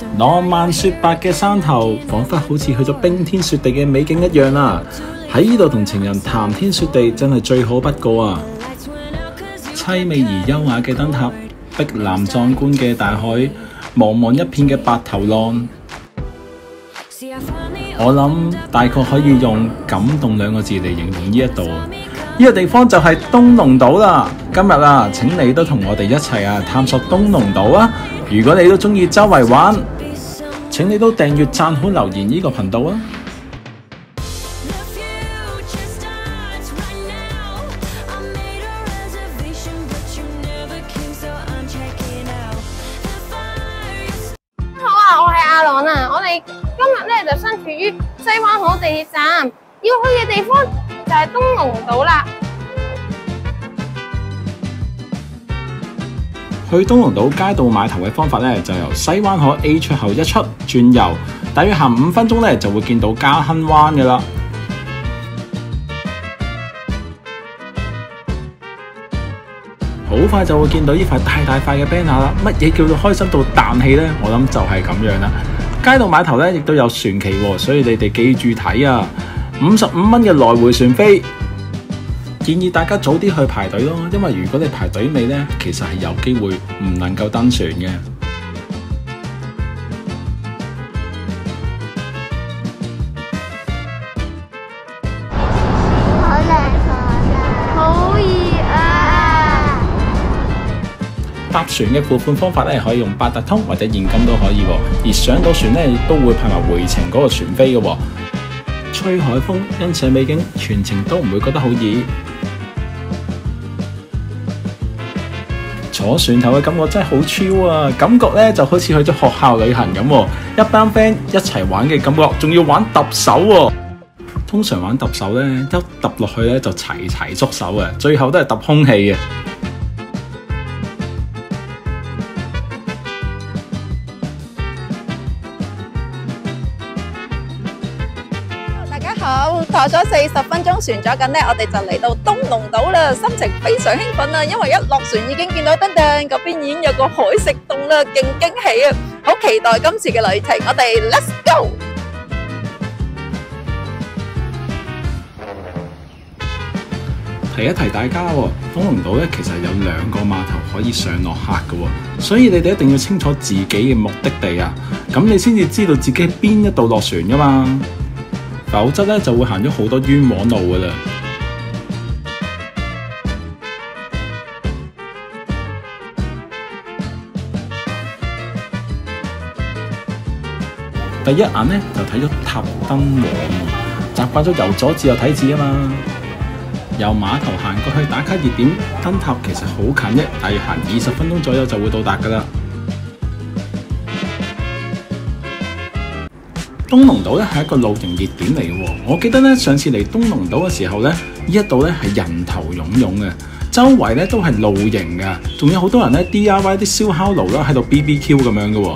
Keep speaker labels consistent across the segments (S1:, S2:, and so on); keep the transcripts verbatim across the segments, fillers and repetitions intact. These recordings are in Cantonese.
S1: 浪漫雪白嘅山頭，彷彿好似去咗冰天雪地嘅美景一樣啊！喺呢度同情人談天說地，真係最好不過啊！凄美而優雅嘅燈塔，碧藍壯觀嘅大海，茫茫一片嘅白頭浪。我諗大概可以用感動兩個字嚟形容呢一度。呢個地方就係東龍島啦。今日啊，請你都同我哋一齊啊探索東龍島啊！如果你都中意周圍玩，請你都訂閱、讚好、留言呢個頻道啊！
S2: 好啊，我係阿朗啊！我哋今日咧就身處於西灣河地鐵站，要去嘅地方就係東龍島啦。
S1: 去東龍島街道碼頭嘅方法咧，就由西灣河 A 出口一出轉右，大約行五分鐘咧就會見到嘉亨灣嘅啦。好快就會見到呢塊大大塊嘅 banner 啦。乜嘢叫做開心到彈氣呢？我諗就係咁樣啦。街道碼頭咧亦都有船期喎，所以你哋記住睇啊！五十五蚊嘅來回船飛。建議大家早啲去排隊咯，因為如果你排隊尾呢，其實係有機會唔能夠登船嘅。
S2: 好靚啊！好熱啊！
S1: 搭船嘅付款方法咧，可以用八達通或者現金都可以喎。而上到船咧，亦都會派埋回程嗰個船飛嘅喎。吹海風，欣賞美景，全程都唔會覺得好熱。坐船頭嘅感覺真係好超啊！感覺咧就好似去咗學校旅行咁，一班 friend 一齊玩嘅感覺，仲要玩揼手喎。通常玩揼手咧，一揼落去咧就齊齊縮手嘅，最後都係揼空氣嘅。
S3: 大家好，坐咗四十分鐘船咗緊呢，我哋就嚟到東龍島啦，心情非常興奮啊！因為一落船已經見到噔噔嗰邊已經有個海蝕洞啦，勁驚喜啊！好期待今次嘅旅程，我哋 Let's go！
S1: 提一提大家喎，東龍島咧其實有兩個碼頭可以上落客嘅喎，所以你哋一定要清楚自己嘅目的地啊，咁你先至知道自己喺邊一度落船噶嘛。否則咧就會行咗好多冤枉路噶啦。第一眼咧就睇咗塔燈王，習慣咗由左至右睇字啊嘛。由碼頭行過去打卡熱點燈塔其實好近啫，大約行二十分鐘左右就會到達噶啦。東龍島咧係一個露營熱點嚟嘅喎，我記得咧上次嚟東龍島嘅時候咧，呢一度咧係人頭湧湧嘅，周圍咧都係露營嘅，仲有好多人咧 D I Y 啲燒烤爐啦喺度 B B Q 咁樣嘅喎。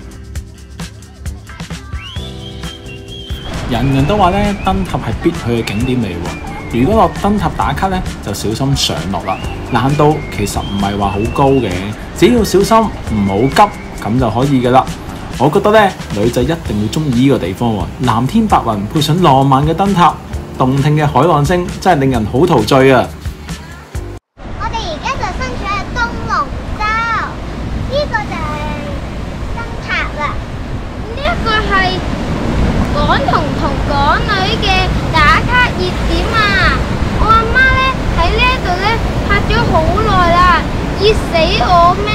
S1: 人人都話咧燈塔係必去嘅景點嚟喎，如果落燈塔打卡咧就小心上落啦，難度其實唔係話好高嘅，只要小心唔好急咁就可以嘅啦。我覺得咧，女仔一定要中意呢個地方喎，藍天白雲配上浪漫嘅燈塔，動聽嘅海浪聲，真係令人好陶醉啊！
S2: 我哋而家就身處喺東龍洲，呢個就係燈塔啦。呢一個係港童同港女嘅打卡熱點啊！我阿媽咧喺呢一度咧拍咗好耐啦，熱死我咩？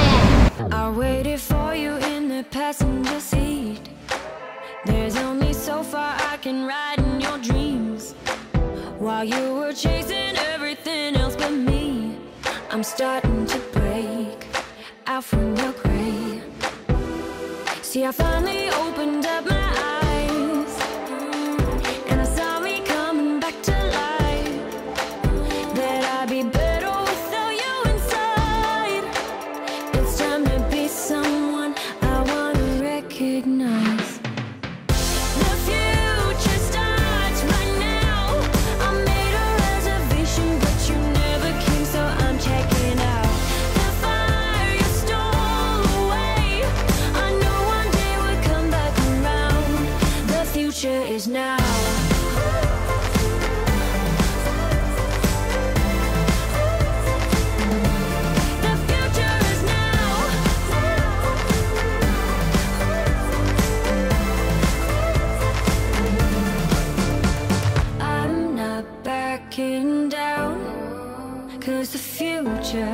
S4: Passenger seat. There's only so far I can ride in your dreams. While you were chasing everything else but me, I'm starting to break out from your grave. See, I finally opened up my eyes, and I saw me coming back to life. That I'd be better without you inside. It's time to be someone recognize. The future starts right now. I made a reservation, but you never came, so I'm checking out. The fire you stole away, I know one day slowing down, 'cause the future.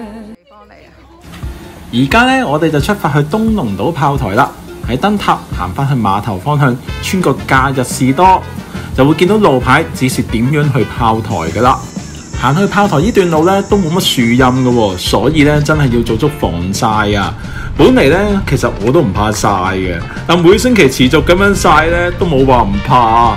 S1: 而家呢，我哋就出發去東龍島炮台啦。喺燈塔行返去碼頭方向，穿過假日士多，就會見到路牌指示點樣去炮台㗎啦。行去炮台呢段路呢，都冇乜樹蔭㗎喎，所以呢，真係要做足防曬啊！本嚟呢，其實我都唔怕曬嘅，但每星期持續咁樣曬呢，都冇話唔怕。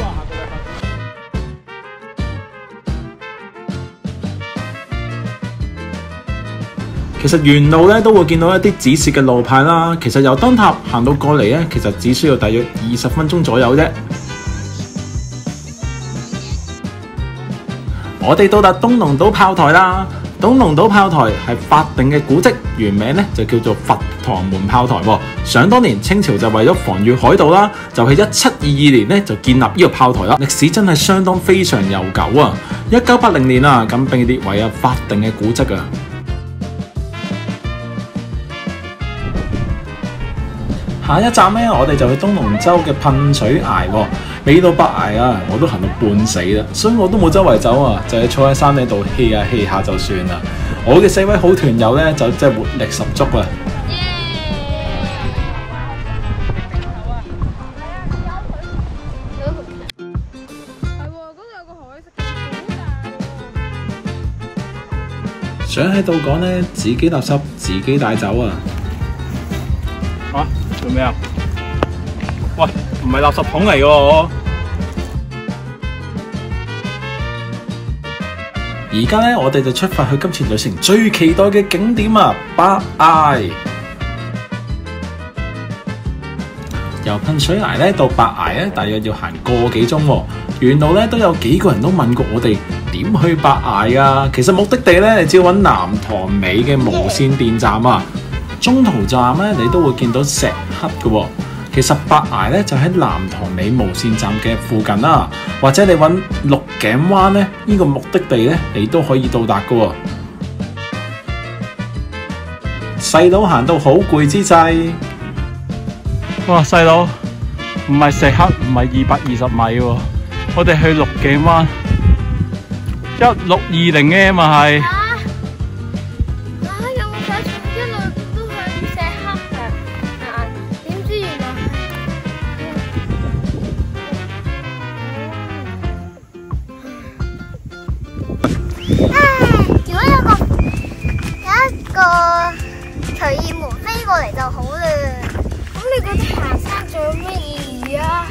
S1: 其實沿路咧都會見到一啲指示嘅路牌啦。其實由燈塔行到過嚟咧，其實只需要大約二十分鐘左右啫。我哋到達東龍島炮台啦。東龍島炮台係法定嘅古蹟，原名咧就叫做佛堂門炮台喎。想當年清朝就為咗防禦海盜啦，就喺一七二二年咧就建立呢個炮台啦。歷史真係相當非常悠久啊！一九八零年啊，咁被列為啊法定嘅古蹟啊。下一站咧，我哋就去東龍洲嘅噴水崖喎。未到白崖啊，我都行到半死啦，所以我都冇周圍走啊，就係坐喺山頂度 hea 下 hea 下就算啦。我嘅四位好團友咧，就真係活力十足啊！想喺度講咧，自己垃圾自己帶走啊！啊，做咩啊？喂，唔係垃圾桶嚟嘅喎。而家咧，我哋就出發去今次旅程最期待嘅景點啊，白崖。由噴水崖咧到白崖咧，大約要行個幾鐘喎。沿路咧都有幾個人都問過我哋點去白崖啊。其實目的地咧，你只要揾南塘尾嘅無線電站啊。中途站咧，你都會見到石刻嘅喎。其實白崖咧就喺南塘尾無線站嘅附近啦，或者你揾鹿頸灣咧，呢個目的地咧，你都可以到達嘅喎。細佬行到好攰之際，哇！細佬唔係石刻，唔係二百二十米喎，我哋去鹿頸灣一六二零 M 啊係。
S2: 如果有個有一個隨意門飛過嚟就好啦。咁你覺得行山仲有咩意義啊？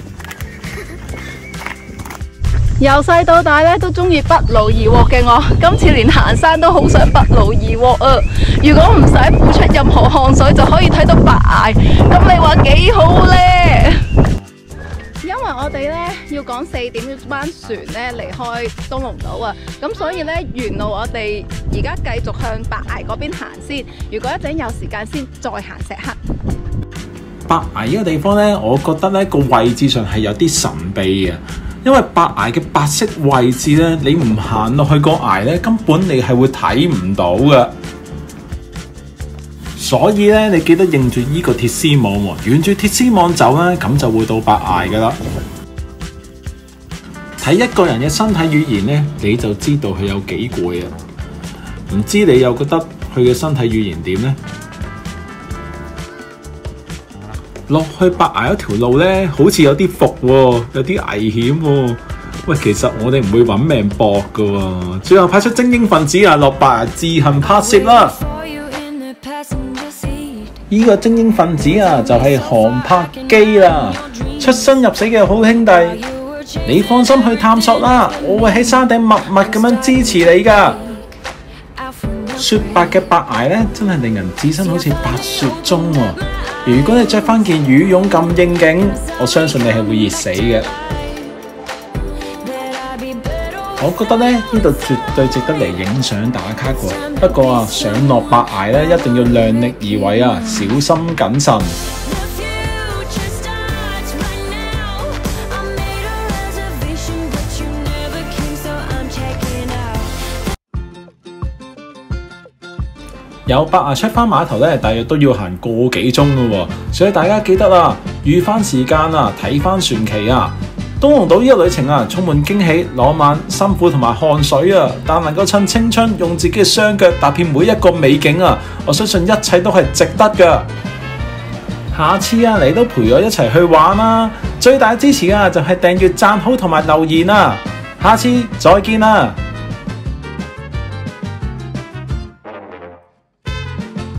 S3: 由細到大咧都中意不勞而獲嘅我，今次連行山都好想不勞而獲啊！如果唔使付出任何汗水就可以睇到白崖，咁你話幾好咧？因為我哋咧要趕四點班船咧離開東龍島啊，咁所以咧沿路我哋而家繼續向白崖嗰邊行先。如果一陣有時間先再行石刻。
S1: 白崖呢個地方咧，我覺得咧個位置上係有啲神秘嘅，因為白崖嘅白色位置咧，你唔行落去個崖咧，根本你係會睇唔到嘅。所以咧，你記得認住依個鐵絲網喎，沿住鐵絲網走咧，咁就會到白崖噶啦。睇一個人嘅身體語言咧，你就知道佢有幾攰啊！唔知你又覺得佢嘅身體語言點呢？落去白崖嗰條路咧，好似有啲伏喎，有啲危險喎。喂，其實我哋唔會揾命搏噶喎。最後派出精英分子啊，落白崖自行拍攝啦。呢個精英分子啊，就係航拍機啦，出生入死嘅好兄弟。你放心去探索啦，我會喺山頂默默咁樣支持你噶。雪白嘅白崖咧，真係令人置身好似白雪中喎。如果你着翻件羽絨咁應景，我相信你係會熱死嘅。我覺得咧，呢度絕對值得嚟影相打卡喎。不過啊，上落白崖咧，一定要量力而為啊，小心謹慎。由白崖出返碼頭咧，大約都要行個幾鐘噶喎，所以大家記得啦，預返時間啊，睇返船期啊。 東龍島呢個旅程啊，充滿驚喜、浪漫、辛苦同埋汗水啊！但能夠趁青春用自己嘅雙腳踏遍每一個美景啊，我相信一切都係值得㗎。下次啊，你都陪我一齊去玩啦！最大支持啊，就係訂閱、讚好同埋留言啊！下次再見啦！